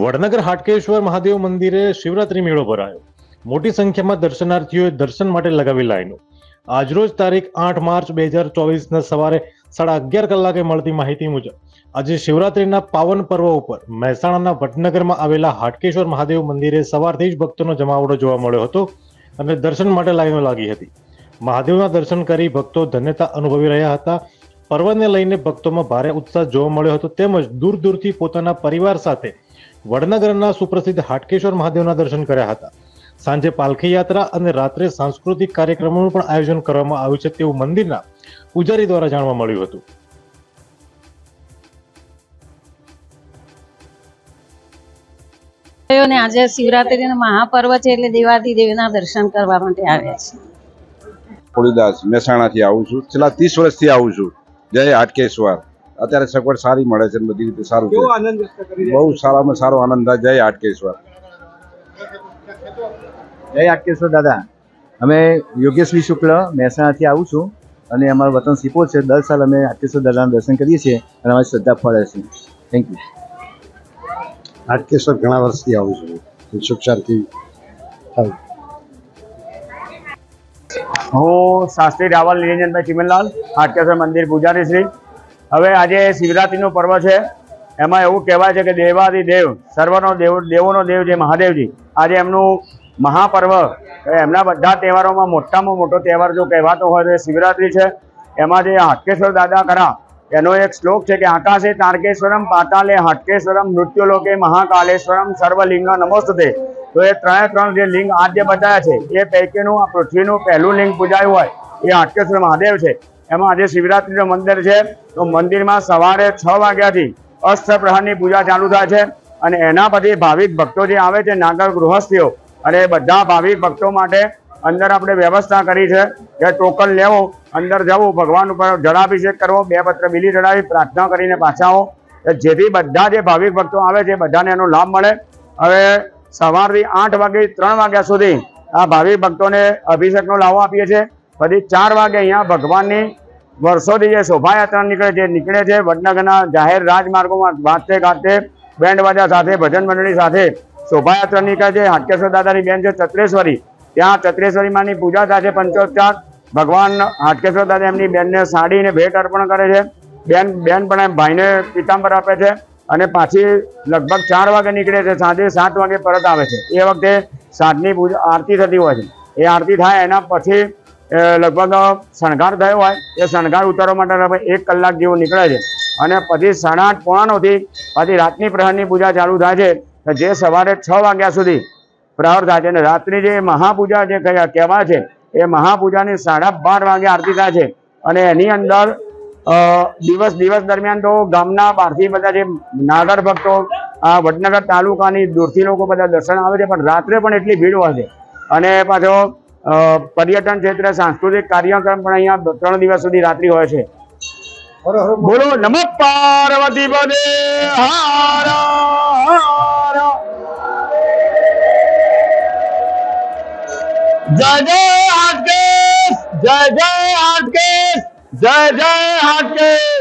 વડનગર હાટકેશ્વર મહાદેવ મંદિરે શિવરાત્રી મેળો ભરાયો। મોટી સંખ્યામાં દર્શનાર્થીઓએ દર્શન માટે લગાવી લાઈનો। આજરોજ તારીખ 8 માર્ચ 2024 સવારે 11:30 કલાકે મળતી માહિતી મુજબ આજે શિવરાત્રીના પાવન પર્વ ઉપર મહેસાણાના વડનગરમાં આવેલા હાટકેશ્વર મહાદેવ મંદિરે સવારથી જ ભક્તોનો જમાવડો જોવા મળ્યો હતો અને દર્શન માટે લાઈનો લાગી હતી। મહાદેવના દર્શન કરી ભક્તો ધન્યતા અનુભવી રહ્યા હતા। પર્વને લઈને ભક્તોમાં ભારે ઉત્સાહ જોવા મળ્યો હતો તેમજ દૂર દૂરથી પોતાના પરિવાર સાથે વડનગરના સુપ્રસિદ્ધ હાટકેશ્વર મહાદેવના દર્શન કર્યા હતા। સાંજે પાલખી યાત્રા અને રાત્રે સાંસ્કૃતિક કાર્યક્રમોનું પણ આયોજન કરવામાં આવ્યું છે તેવું મંદિરના પૂજારી દ્વારા જાણવા મળ્યું હતું। આજે શિવરાત્રીનો મહાપર્વ છે એટલે દેવાધિદેવના દર્શન કરવા માટે આવ્યા છે। ખોડીદાસ મહેસાણાથી આવું છું, છેલ્લા 30 વર્ષથી આવું છું। જય હાટકેશ્વર। અત્યારે સગવડ સારી મળે છે, બધી રીતે સારું છે, બહુ સારામાં સારો આનંદ થાય। જય હાટકેશ્વર। જય હાટકેશ્વર દાદા। અમે યોગેશભાઈ શુક્લ મહેસાણાથી આવું છું અને અમારું વતન સિપોર છે। દર સાલ અમે હાટકેશ્વર દાદાના દર્શન કરીએ છીએ અને અમારી શ્રદ્ધા ફળે છે। Thank you. હાટકેશ્વર ઘણા વર્ષથી આવું છું, સુખ શાંતિ થાય। હું શાસ્ત્રી રાવલ નિરંજનભાઈ ચિમનલાલ, હાટકેશ્વર મંદિર પૂજારી શ્રી। હવે આજે શિવરાત્રીનું પર્વ છે, એમાં એવું કહેવાય છે કે દેવાધિદેવ સર્વનો દેવોનો દેવ જે મહાદેવજી આજે એમનું મહાપર્વ, એમના બધા તહેવારોમાં મોટામાં મોટો તહેવાર જો કહેવાતો હોય તો એ શિવરાત્રી છે। એમાં જે હાટકેશ્વર દાદા કરા એનો એક શ્લોક છે કે આકાશે તારકેશ્વરમ પાતાલે હાટકેશ્વરમ મૃત્યુલોકે મહાકાલેશ્વરમ સર્વલિંગ નમોસ્તુતે। તો એ ત્રણ જે લિંગ આદ્ય બતાવ્યા છે એ પૈકીનું આ પૃથ્વીનું પહેલું લિંગ પૂજાયું હોય એ હાટકેશ્વર મહાદેવ છે। એમાં આજે શિવરાત્રીનું મંદિર છે, તો મંદિરમાં સવારે 6 વાગ્યાથી અષ્ટપ્રહરની પૂજા ચાલુ થાય છે અને એના પછી ભાવિક ભક્તો જે આવે છે, નાગર ગૃહસ્થીઓ અને બધા ભાવિક ભક્તો માટે અંદર આપણે વ્યવસ્થા કરી છે કે ટોકન લેવો, અંદર જવું, ભગવાન ઉપર જળાભિષેક કરવો, 2 પત્ર બીલી ચડાવી પ્રાર્થના કરીને પાછા આવો, જેથી બધા જે ભાવિક ભક્તો આવે છે બધાને એનો લાભ મળે। હવે સવારથી 8 વાગે 3 વાગ્યા સુધી આ ભાવિક ભક્તોને અભિષેકનો લાવો આપીએ છીએ। પછી 4 વાગે અહીંયા ભગવાનની વર્ષોથી જે શોભાયાત્રા નીકળે છે વડનગરના જાહેર રાજમાર્ગોમાં વાજતે ગાજતે બેન્ડ વાજા સાથે ભજન મંડળી સાથે શોભાયાત્રા નીકળે છે। હાટકેશ્વર દાદાની બેન છે ચત્રેશ્વરી, ત્યાં ચત્રેશ્વરી માની પૂજા થાય છે 5:4। ભગવાન હાટકેશ્વર દાદા એમની બેનને સાડીને ભેટ અર્પણ કરે છે। બેન પણ ભાઈને પીતાંબર આપે છે અને પાછી લગભગ 4 વાગે નીકળે છે, સાંજે 7 વાગે પરત આવે છે। એ વખતે સાંજની પૂજા આરતી થતી હોય છે। એ આરતી થાય એના પછી લગભગ શણગાર થયો હોય એ શણગાર ઉતારવા માટે 1 કલાક જેવું નીકળે છે અને પછી 8:30 પોણા 9થી પછી રાતની પ્રહરની પૂજા ચાલુ થાય છે, જે સવારે 6 વાગ્યા સુધી પ્રહર થાય છે। અને રાત્રિ જે મહાપૂજા જે કહેવાય છે એ મહાપૂજાની 12:30 વાગે આરતી થાય છે અને એની અંદર દિવસ દરમિયાન તો ગામના બહારથી બધા જે નાગર ભક્તો આ વડનગર તાલુકાની દૂરથી લોકો બધા દર્શન આવે છે, પણ રાત્રે પણ એટલી ભીડ હોય છે। અને પાછો પર્યટન ક્ષેત્રે સાંસ્કૃતિક કાર્યક્રમ પણ અહીંયા 3 દિવસ સુધી રાત્રિ હોય છે। બોલો નમઃ પાર્વતી પદે હર હર। જય જય હાટકેશ, જય જય હાટકેશ, જય જય હાટકેશ।